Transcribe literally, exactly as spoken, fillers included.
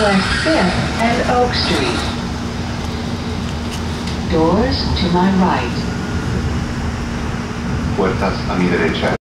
West fifth and Oak Street. Doors to my right. Puertas a mi derecha.